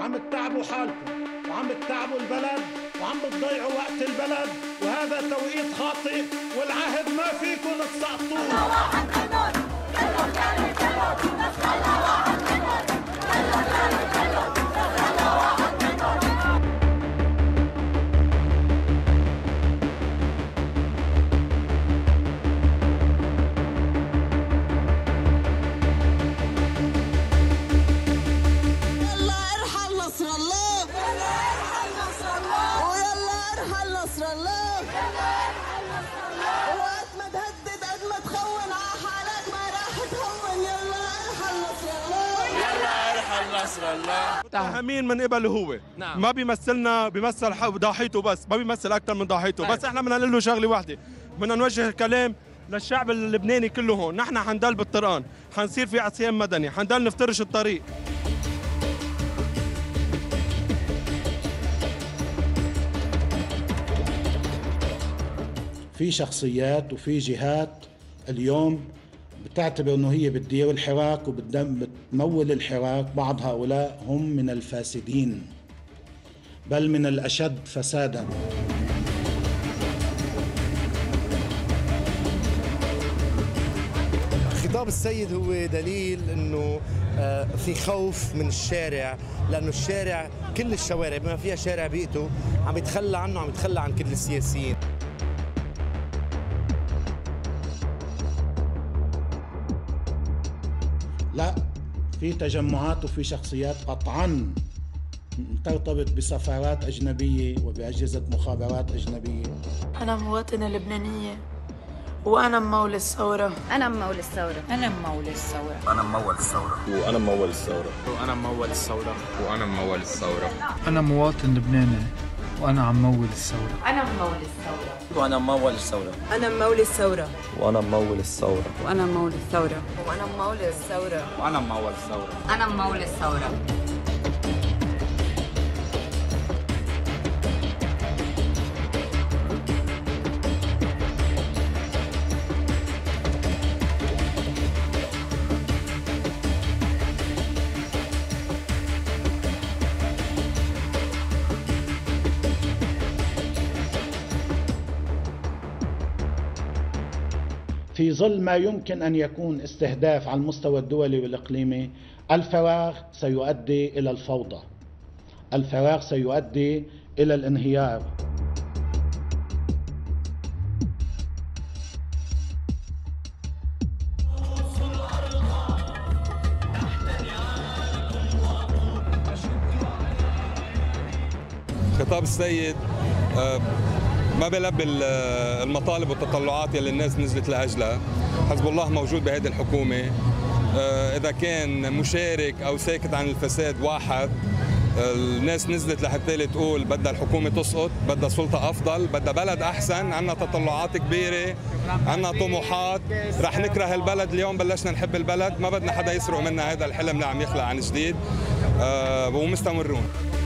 وعم تتعبوا حالكم وعم تتعبوا البلد وعم بتضيعوا وقت البلد، وهذا توقيت خاطئ والعهد ما فيكم تسقطوه. كله واحد منهم، كله يعني كله، بس كله واحد منهم، كله يعني كله، كله واحد منهم. متهمين من قبله هو. نعم. ما بيمثلنا، بيمثل ضاحيته بس، ما بيمثل اكثر من ضاحيته. بس احنا بدنا نقول له شغله واحده، بدنا نوجه الكلام للشعب اللبناني كله هون. نحن حنضل بالطرقان، حنصير في عصيان مدني، حنضل نفترش الطريق. في شخصيات وفي جهات اليوم بتعتبر انه هي بتدير الحراك وبتمول الحراك. بعض هؤلاء هم من الفاسدين، بل من الاشد فسادا. خطاب السيد هو دليل انه في خوف من الشارع، لانه الشارع كل الشوارع بما فيها شارع بيئته عم يتخلى عنه، عم يتخلى عن كل السياسيين. لا، في تجمعات وفي شخصيات قطعاً ترتبط بسفارات أجنبية وبأجهزة مخابرات أجنبية. أنا مواطنة لبنانية وأنا ممول الثورة. أنا ممول الثورة. أنا ممول الثورة. أنا ممول الثورة. وأنا ممول الثورة. وأنا ممول الثورة. وأنا ممول الثورة. أنا مواطن لبناني وأنا عم مول الثورة. أنا ممول الثورة. وأنا ممول الثورة. أنا ممول الثورة. وأنا ممول الثورة. وأنا ممول الثورة. وأنا ممول الثورة. وأنا ممول الثورة. أنا ممول الثورة. في ظل ما يمكن أن يكون استهداف على المستوى الدولي والإقليمي، الفراغ سيؤدي إلى الفوضى، الفراغ سيؤدي إلى الانهيار. خطاب السيد ما بيلبي المطالب والتطلعات يلي الناس نزلت لاجلها. حزب الله موجود بهذه الحكومه، اذا كان مشارك او ساكت عن الفساد واحد. الناس نزلت لحتى تقول بدها الحكومه تسقط، بدها سلطه افضل، بدها بلد احسن، عندنا تطلعات كبيره، عندنا طموحات، رح نكره البلد. اليوم بلشنا نحب البلد، ما بدنا حدا يسرق منا هذا الحلم اللي عم يخلق عن جديد، ومستمرون.